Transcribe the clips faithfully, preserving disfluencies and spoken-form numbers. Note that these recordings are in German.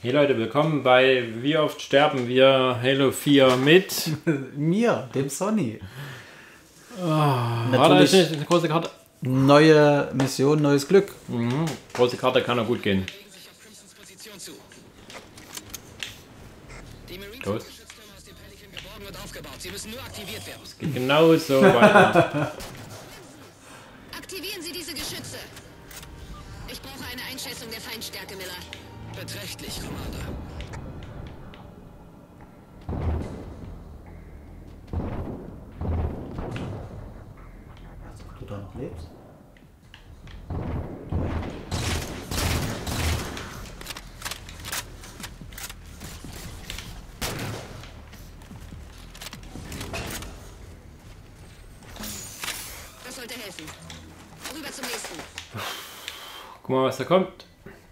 Hey Leute, willkommen bei Wie oft sterben wir Halo vier mit mir, dem Sonny. Oh, natürlich nicht eine große Karte. Neue Mission, neues Glück. Mhm. Große Karte kann auch gut gehen. Los. Es geht genau so weiter. Aktivieren Sie diese Geschütze. Ich brauche eine Einschätzung der Feindstärke, Miller. Beträchtlich, Commander. Also, ob du da noch lebst? Das sollte helfen. Rüber zum nächsten. Guck mal, was da kommt.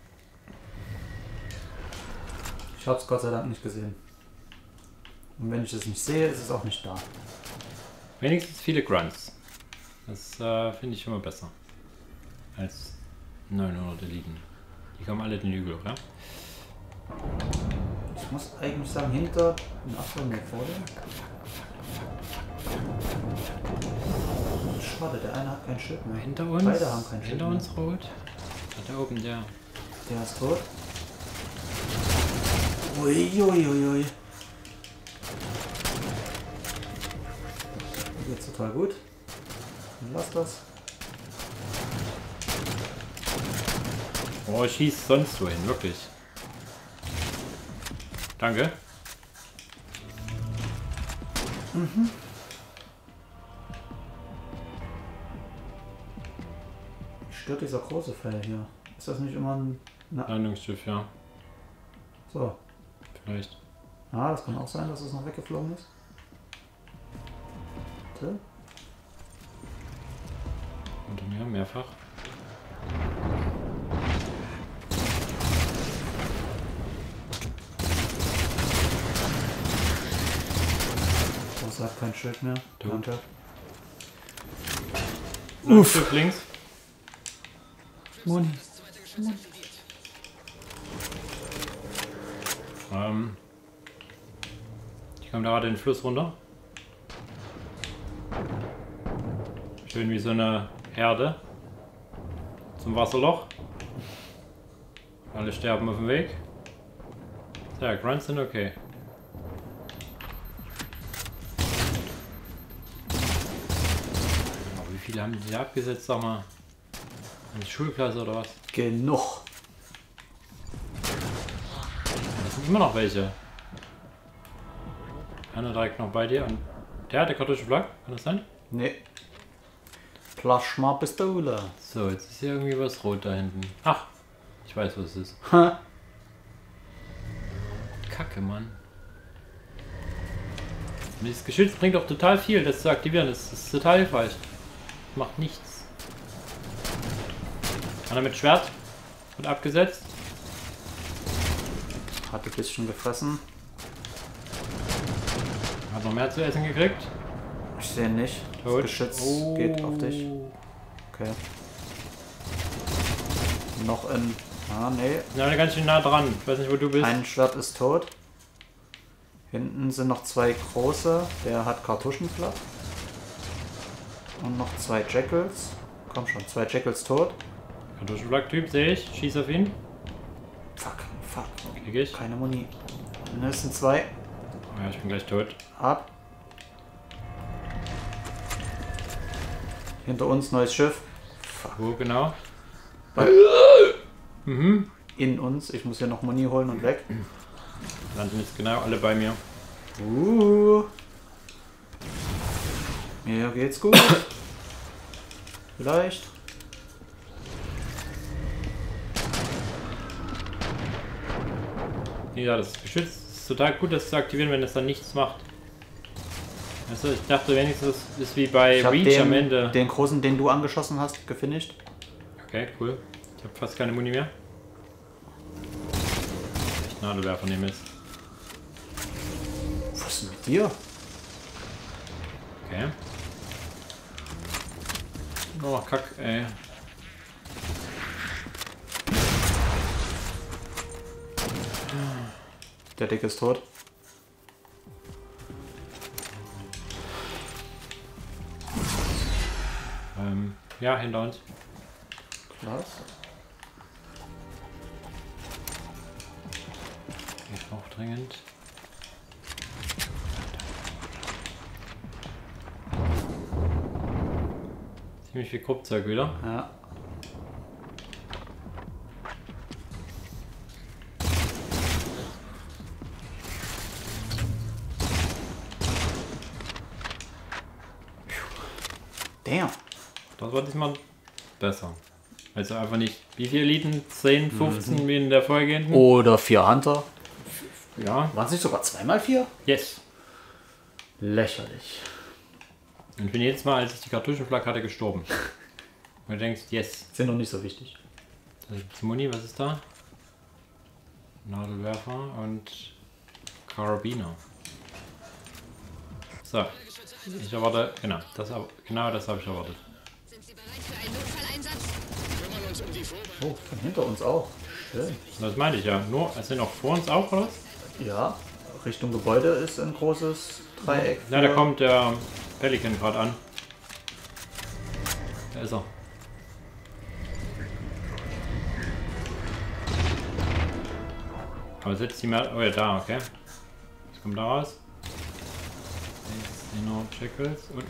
Ich hab's Gott sei Dank nicht gesehen. Und wenn ich es nicht sehe, ist es auch nicht da. Wenigstens viele Grunts. Das äh, finde ich schon mal besser. Als neunhundert Eliten. Die kommen alle den Hügel, oder? Ich muss eigentlich sagen, hinter... Achso, ne, vor dem. Schade, der eine hat kein Schild mehr. Hinter uns. Beide haben kein Schild Hinter mehr. uns rot. Da oben der. Der ist tot. Uiuiuiui. Geht's total gut. Dann lass das. Oh, schießt sonst wohin, wirklich. Danke. Mhm. Stört dieser große Pfeil hier. Ist das nicht immer ein... Na, Landungsschiff, ja. so. Vielleicht. Ah, das kann auch sein, dass es noch weggeflogen ist. Warte. Unter mir, mehrfach. Das hat kein Schild mehr. Du. Danke. Uff. Links. Moni. Ähm. Ich komme da gerade den Fluss runter. Schön wie so eine Herde. Zum Wasserloch. Alle sterben auf dem Weg. Ja, Grunts sind okay. Aber wie viele haben die abgesetzt, sag mal? An die Schulklasse oder was? Genug. Das sind immer noch welche. Einer direkt noch bei dir und der hat der kartusche Flak, kann das sein? Nee. Plasma-Pistole. So, jetzt ist hier irgendwie was rot da hinten. Ach, ich weiß, was es ist. Ha. Kacke, Mann. Und dieses Geschütz bringt auch total viel, das zu aktivieren. Das ist total hilfreich. Macht nichts. Einer mit Schwert. Wird abgesetzt. Hat ein bisschen gefressen. Hat noch mehr zu essen gekriegt. Ich sehe nicht. Tot. Das Geschütz Oh. geht auf dich. Okay. Noch in... Ah, nee. Ja, ganz schön nah dran. Ich weiß nicht, wo du bist. Ein Schwert ist tot. Hinten sind noch zwei große. Der hat Kartuschenflak. Und noch zwei Jackals. Komm schon, zwei Jackals tot. Kartuschenflak-Typ sehe ich. Schieß auf ihn. Fuck, fuck. Krieg ich. Keine Muni. Ne, es sind zwei. Oh ja, ich bin gleich tot. Ab. Hinter uns neues Schiff. Wo genau? Bei Mhm. in uns. Ich muss hier noch Muni holen und weg. Landen jetzt genau alle bei mir. Uh. Mir geht's gut. Vielleicht. Ja, das Geschütz ist total gut, das zu aktivieren, wenn es dann nichts macht. Also ich dachte wenigstens, das ist wie bei Ich hab Reach den, am Ende. den großen, den du angeschossen hast, gefinisht. Okay, cool. Ich habe fast keine Muni mehr. Echt Nadelwerfer nehmen ist. Was ist denn mit dir? Der Dicke ist tot. Ähm, ja, hinter uns. Klasse. Ich brauche dringend. Ziemlich viel Kruppzeug wieder. Ja. Damn. Das war diesmal besser. Also einfach nicht, wie viele Eliten? zehn, fünfzehn wie in der vorhergehenden? Oder vier Hunter. Ja. Waren es nicht sogar zweimal vier? Yes. Lächerlich. Und ich bin jedes Mal, als ich die Kartuschenflak hatte, gestorben. Und du denkst, yes. Sind noch nicht so wichtig. Das ist Muni, was ist da? Nadelwerfer und Karabiner. So. Ich erwarte, genau, das, genau das habe ich erwartet. Sind Sie bereit für einen Notfalleinsatz? Kümmern uns um die Vorbereitung. Oh, von hinter uns auch. Schön. Das meine ich ja. Nur, es sind noch vor uns auch, oder? Ja, Richtung Gebäude ist ein großes Dreieck. Ja, da für- kommt der Pelican gerade an. Da ist er. Aber setzt die mal. Oh ja, da, okay. Was kommt da raus? Genau, Jackals und.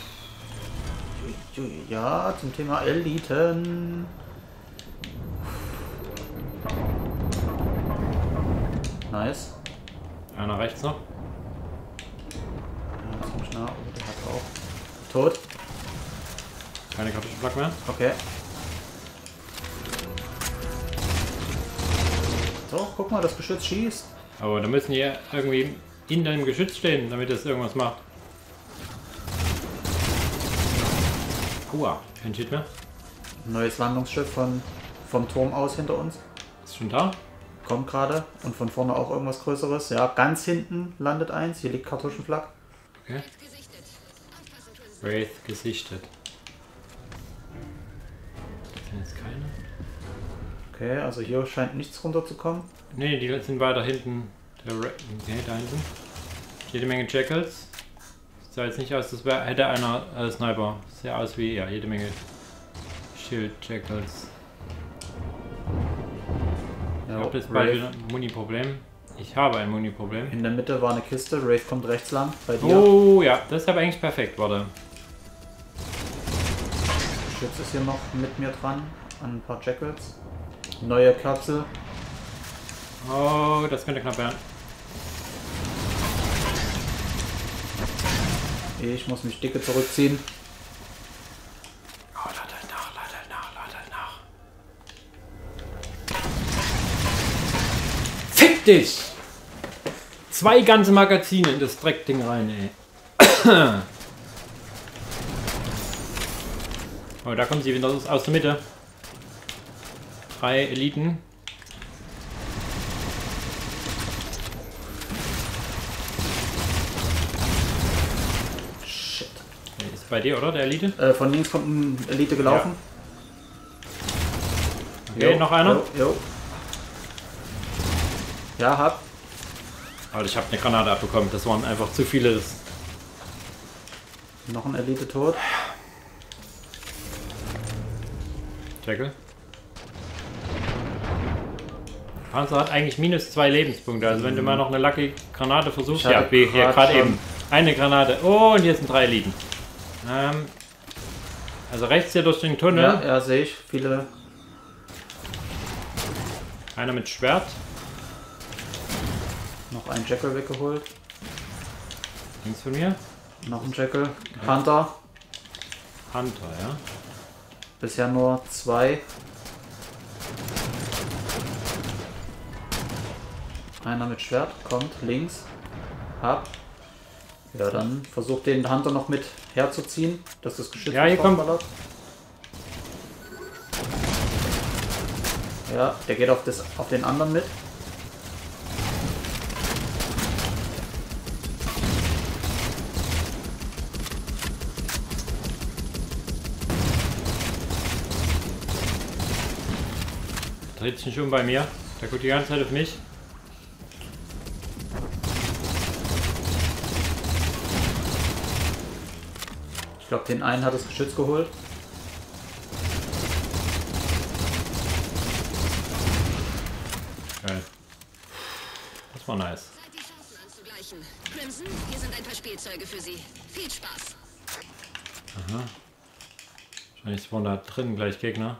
Ja, zum Thema Eliten. Nice. Einer rechts noch. Ja, ziemlich nah. Oh, der hat auch. Tot. Keine Kartuschenflak mehr. Okay. So, guck mal, das Geschütz schießt. Aber da müssen die irgendwie in deinem Geschütz stehen, damit es irgendwas macht. Aua, kein Shit mehr. Neues Landungsschiff von, vom Turm aus hinter uns. Ist schon da? Kommt gerade. Und von vorne auch irgendwas Größeres. Ja, ganz hinten landet eins. Hier liegt Kartuschenflak. Okay. Gesichtet. Aufpassen tun Sie. Wraith gesichtet. Sind jetzt keine? Okay, also hier scheint nichts runterzukommen. Ne, die sind weiter hinten. Der Ra okay, da hinten. Jede Menge Jackals. Sah jetzt nicht aus, das wär, hätte einer äh, Sniper. Sehr aus wie, ja, jede Menge Shield Jackals. Ich Ja, habe jetzt bald Wraith. wieder ein Muni-Problem. Ich habe ein Muni-Problem. In der Mitte war eine Kiste. Wraith kommt rechts lang. Bei dir. Oh ja, das ist aber eigentlich perfekt, warte. Geschütz ist hier noch mit mir dran. An ein paar Jackals. Neue Kapsel. Oh, das könnte knapp werden. Ich muss mich dicke zurückziehen. Oh, lade nach, lade nach, lade nach. Fick dich! Zwei ganze Magazine in das Dreckding rein, ey. Oh, da kommen sie wieder aus, aus der Mitte. Drei Eliten. Shit. Der ist bei dir, oder? Der Elite? Äh, von links kommt ein Elite gelaufen. Okay, Jo, noch einer? Jo, jo. Ja, hab. Aber ich habe eine Granate abbekommen. Das waren einfach zu viele. Das Noch ein Elite tot. Jackal. Panzer hat eigentlich minus zwei Lebenspunkte. Also wenn du mal noch eine Lucky Granate versuchst. Ich hatte Ja, wie hier grad gerade schon- eben. Eine Granate. Oh, und hier sind drei Eliten. Ähm, also rechts hier durch den Tunnel. Ja, ja, sehe ich. Viele. Einer mit Schwert. Noch ein Jackal weggeholt. Links von mir. Noch ein Jackal. Hunter. Hunter, ja. Bisher nur zwei. Einer mit Schwert. Kommt links. Hab. Ja, dann versucht den Hunter noch mit herzuziehen, dass das Geschütz Ja, hier nicht kommt- draufballert. Ja, der geht auf, das, auf den anderen mit. Dreht sich nicht um bei mir. Der guckt die ganze Zeit auf mich. Ich glaube, den einen hat das Geschütz geholt. Geil. Das war nice. Seid die Chancen anzugleichen. Crimson, hier sind ein paar Spielzeuge für Sie. Viel Spaß. Aha. Wahrscheinlich spawnen da drin gleich Gegner.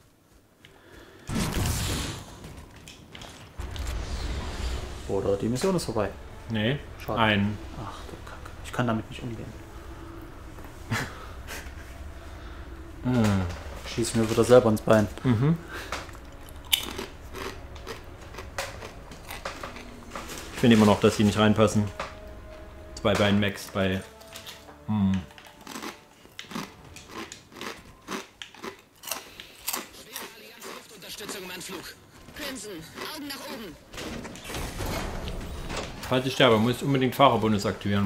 Oder die Mission ist vorbei. Nee, Schade. ein. Ach du Kacke. Ich kann damit nicht umgehen. Hm. Schieß mir wieder selber ins Bein. Mhm. Ich finde immer noch, dass die nicht reinpassen. Zwei Bein Max bei. Hm. Schwere Allianz-Luftunterstützung im Anflug. Crimson, Augen nach oben. Falls ich sterbe, muss ich unbedingt Fahrerbonus aktivieren.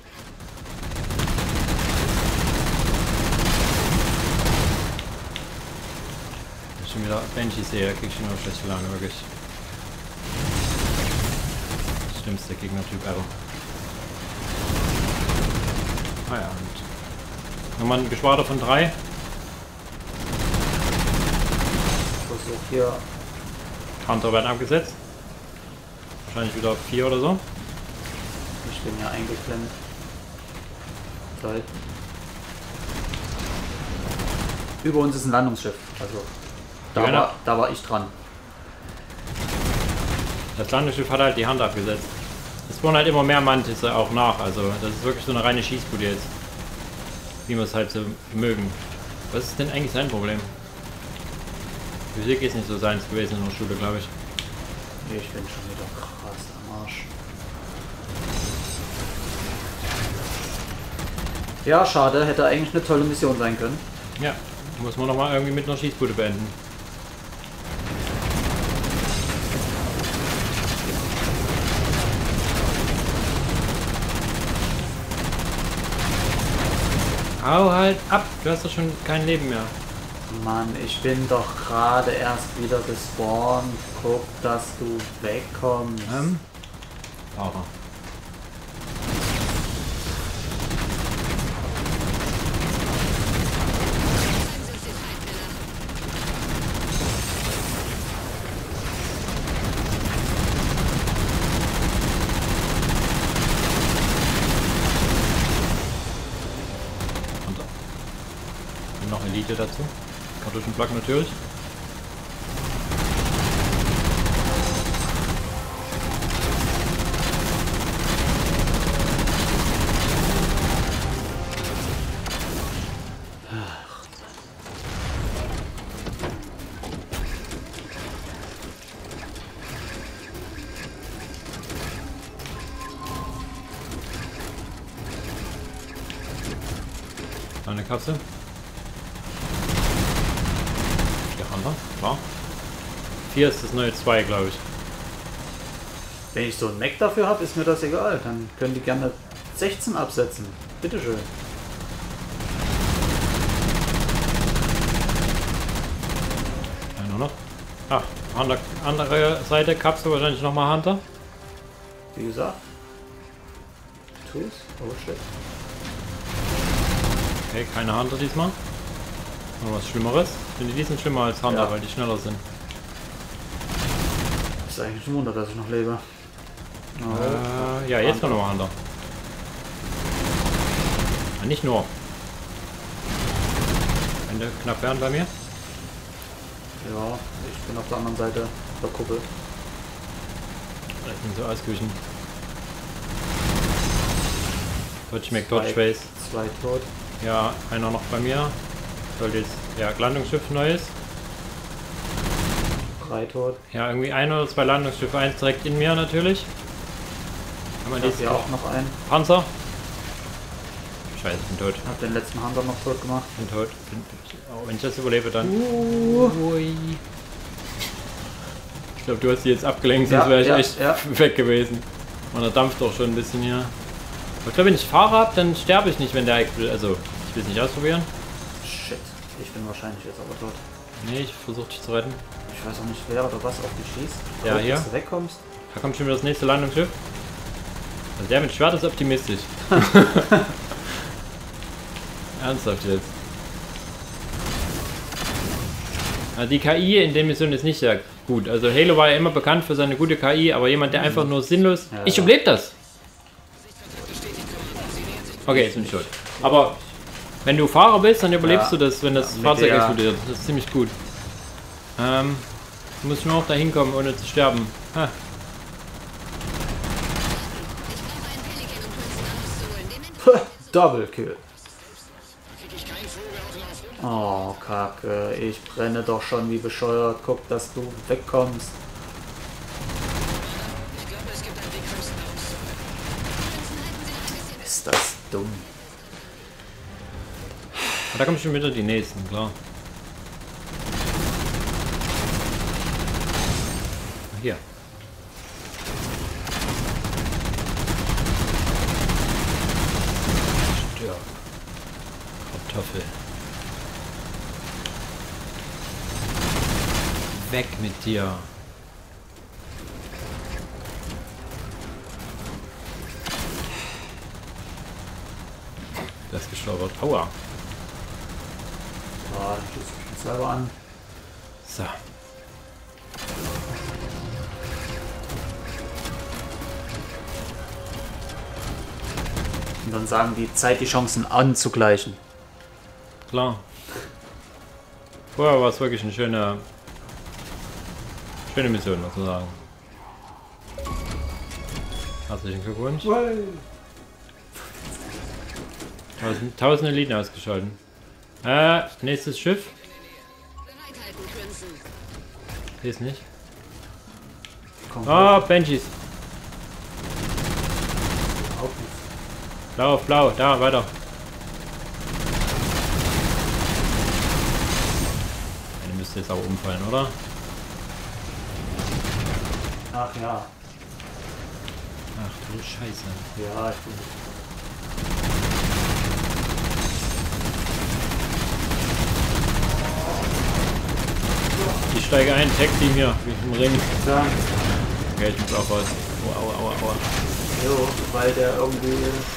Wenn ich schon wieder Banshee sehe, krieg ich schon noch schlechte Laune, wirklich. Das schlimmste Gegnertyp ever. Ah ja, und nochmal ein Geschwader von drei. Versuch hier. Hunter werden abgesetzt. Wahrscheinlich wieder vier oder so. Ich bin ja eingeklemmt. Toll. Über uns ist ein Landungsschiff. Also da, Ja, war, da war ich dran. Das Landungsschiff hat halt die Hand abgesetzt. Es spawnen halt immer mehr Mantisse auch nach. Also das ist wirklich so eine reine Schießbude jetzt. Wie wir es halt so mögen. Was ist denn eigentlich sein Problem? Physik ist nicht so seins gewesen in der Schule, glaube ich. Ich bin schon wieder krass am Arsch. Ja, schade. Hätte eigentlich eine tolle Mission sein können. Ja, muss man nochmal irgendwie mit einer Schießbude beenden. Hau halt ab, du hast doch schon kein Leben mehr. Mann, ich bin doch gerade erst wieder gespawnt. Guck, dass du wegkommst. Ähm, Fahrer. Einsatz den Feindmänner. Und, und noch Elite dazu. Kartuschenflak natürlich. Eine Katze. Klar. vier ist das neue zwei, glaube ich. Wenn ich so einen Mac dafür habe, ist mir das egal. Dann können die gerne sechzehn absetzen. Bitteschön. Einer noch. Ach, an der andere Seite Kapsel wahrscheinlich nochmal Hunter. Wie gesagt. Tools. Oh shit. Okay, keine Hunter diesmal. Noch was Schlimmeres. Ich finde, die sind schlimmer als Hunter, Ja. weil die schneller sind. Ist eigentlich ein Wunder, dass ich noch lebe. Oh. Äh, ja, jetzt kommt nochmal Hunter. Ja, nicht nur. Ende knapp werden bei mir. Ja, ich bin auf der anderen Seite der Kuppel. Ich bin so ausgewichen. Dodge Mac, Zwei- Dodge Face. Zwei tot. Ja, einer noch bei mir. Sollte jetzt, ja, Landungsschiff neues. Drei tot. Ja, irgendwie ein oder zwei Landungsschiffe. Eins direkt in mir natürlich. Haben wir Ich hab dieses hier auch noch einen. Panzer. Scheiße, ich bin tot. Hab den letzten Hunter noch tot gemacht. Bin tot. Bin, oh, wenn ich das überlebe, dann. Uh. Ui. Ich glaube, du hast die jetzt abgelenkt, Ja, sonst wäre ich ja, echt ja. weg gewesen. Und er dampft doch schon ein bisschen hier. Aber ich glaube, wenn ich Fahrer habe, dann sterbe ich nicht, wenn der explodiert. Also, ich will es nicht ausprobieren. Shit. Ich bin wahrscheinlich jetzt aber tot. Nee, ich versuche dich zu retten. Ich weiß auch nicht, wer oder was auf dich schießt. Ja, Guck, hier. dass du wegkommst. Da kommt schon wieder das nächste Landungsschiff. Also der mit Schwert ist optimistisch. Ernsthaft jetzt. Also die K I in der Mission ist nicht sehr gut. Also Halo war ja immer bekannt für seine gute K I, aber jemand, der einfach nur sinnlos... Ja. Ich überlebe das! Okay, jetzt bin ich tot. Aber wenn du Fahrer bist, dann überlebst Ja. du das, wenn das Ja, mit Fahrzeug der- explodiert. Das ist ziemlich gut. Ähm, du musst nur noch da hinkommen, ohne zu sterben. Ha. Ich brauche einen Pelikan, um Prinzen rauszuholen. Dem Double Kill. Krieg ich keinen Vogel auf den Oh, Kacke. Ich brenne doch schon wie bescheuert. Guck, dass du wegkommst. Ich glaube, es gibt einen Weg, Prinzen rauszuholen. Ist das dumm. Da kommen schon wieder die nächsten, klar. Hier. Stirb. Kartoffel. Weg mit dir. Das ist gestolpert. Aua. Ja, ich schieße mich selber an. So. Und dann sagen die Zeit, die Chancen anzugleichen. Klar. Vorher war es wirklich eine schöne, schöne Mission, muss man sagen. Herzlichen Glückwunsch. Tausend, tausend Eliten ausgeschalten. Äh, nächstes Schiff. bereithalten, Prinzen. Hier ist nicht. Komm, Oh, Banshees. auf nichts. Blau auf blau. Da, weiter. Eine müsste jetzt aber umfallen, oder? Ach ja. Ach du Scheiße. Ja, ich bin. Ich steige ein, Tag Team hier, wie im Ring. Ja. Okay, ich muss auch raus. Oh, aua, aua, aua. Jo, weil der irgendwie.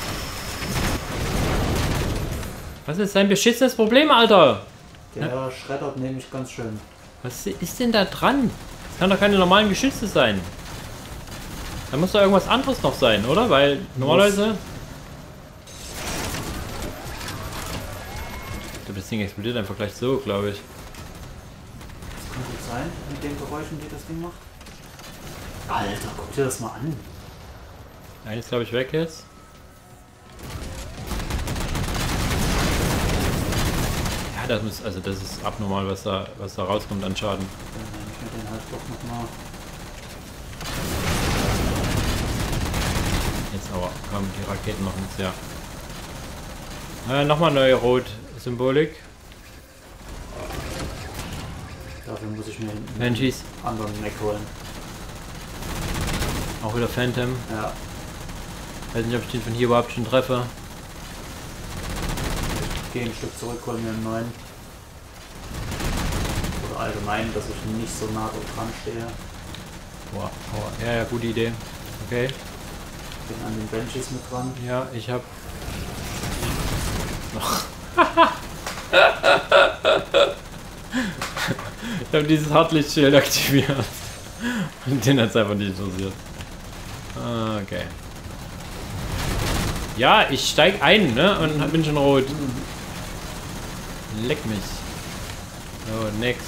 Was ist dein beschissenes Problem, Alter? Der schreddert nämlich ganz schön. Was ist denn da dran? Das kann doch keine normalen Geschütze sein. Da muss doch irgendwas anderes noch sein, oder? Weil normalerweise... Ich glaube, das Ding explodiert einfach gleich so, glaube ich. Das kann gut sein, mit den Geräuschen, die das Ding macht. Alter, guck dir das mal an. Eines, glaube ich, weg jetzt. Ja, das muss, also das ist abnormal, was da, was da rauskommt an Schaden. Dann nehme ich mir den halt doch nochmal. Jetzt aber, komm, die Raketen machen es ja. Äh, nochmal neue Rot-Symbolik. Dafür muss ich mir einen Banshees. anderen Mac holen. Auch wieder Phantom. Ja, Weiß nicht, ob ich den von hier überhaupt schon treffe. ich gehe ein Stück zurück, hol mir einen neuen. Oder allgemein, dass ich nicht so nah dran stehe. Boah, aua. Ja, ja, gute Idee. Okay. Bin an den Benches mit dran. Ja, ich hab noch. Ich habe dieses Hartlichtschild aktiviert. Und den hat es einfach nicht interessiert. Ah, okay. Ja, ich steig ein, ne? Und bin schon rot. Leck mich. So, next.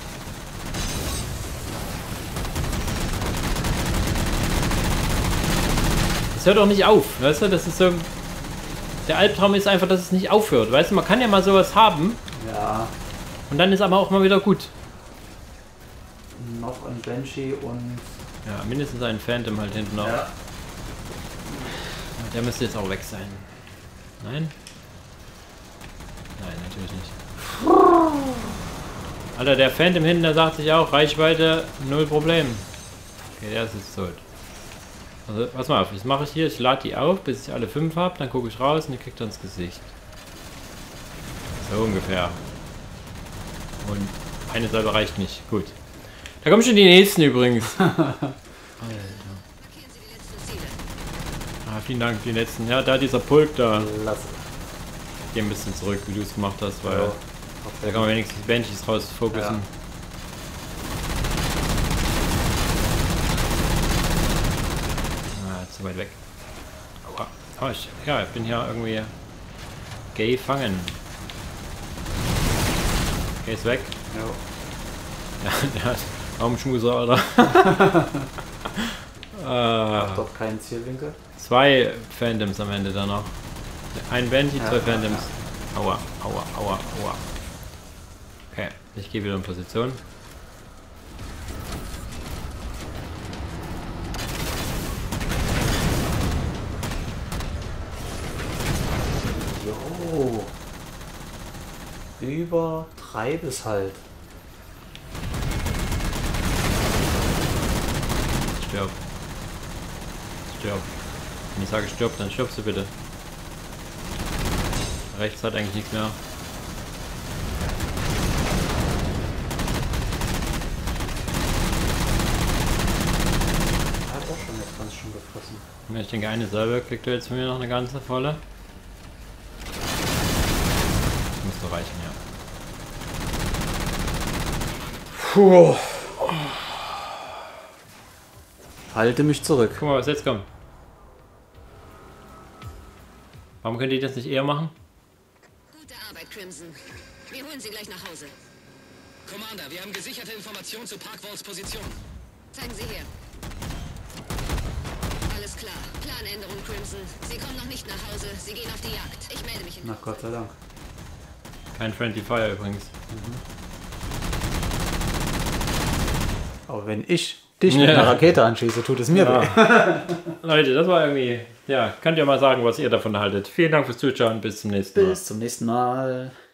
Es hört auch nicht auf, weißt du? Das ist so. Der Albtraum ist einfach, dass es nicht aufhört. Weißt du, man kann ja mal sowas haben Ja, und dann ist aber auch mal wieder gut. noch ein Banshee und. Ja, mindestens ein Phantom halt hinten noch. Ja, Der müsste jetzt auch weg sein. Nein? Nein, natürlich nicht. Alter, der Phantom hinten, der sagt sich auch, Reichweite, null Problem. Okay, der ist jetzt tot. Also, pass mal auf, das mache ich hier, ich lade die auf, bis ich alle fünf habe, dann gucke ich raus und die kriegt er ins Gesicht. So ungefähr. Und eine Salbe reicht nicht. Gut. Da kommen schon die nächsten übrigens. Alter. Markieren Sie die letzten Ziele. Ah, vielen Dank, die letzten. Ja, da dieser Pulk da. lass. gehe ein bisschen zurück, wie du es gemacht hast, weil Ja. da kann man wenigstens die Banshees rausfokussen. Ja. Ah, zu weit weg. Aua. Oh, ich, ja, ich bin hier irgendwie gefangen. Okay, ist weg. Ja. Ja, der hat Raumschmuser, Alter. Hat äh, dort keinen Zielwinkel. zwei Phantoms am Ende dann noch. Ein Banshee, Ja, zwei ja, Phantoms. Aua, aua, aua, aua. Okay, ich gehe wieder in Position. Jo. Übertreib es halt. Stirb. Stirb. Wenn ich sage stirb, dann stirbst du bitte. Rechts hat eigentlich nichts mehr. Hat auch schon jetzt ganz schön gefressen. Ich denke, eine selber kriegt er jetzt von mir noch eine ganze volle. Das müsste reichen, ja. Puh. Halte mich zurück. Guck mal, was jetzt kommt. Warum könnt ihr das nicht eher machen? Gute Arbeit, Crimson. Wir holen sie gleich nach Hause. Commander, wir haben gesicherte Informationen zu Parkwalls Position. Zeigen Sie her. Alles klar. Planänderung, Crimson. Sie kommen noch nicht nach Hause. Sie gehen auf die Jagd. Ich melde mich in... Na Gott sei Dank. Kein Friendly Fire übrigens. Aber wenn ich dich Ja. mit einer Rakete anschieße, tut es mir weh. Ja. Leute, das war irgendwie... Ja, könnt ihr mal sagen, was ihr davon haltet. Vielen Dank fürs Zuschauen. Bis zum nächsten Mal. Bis zum nächsten Mal.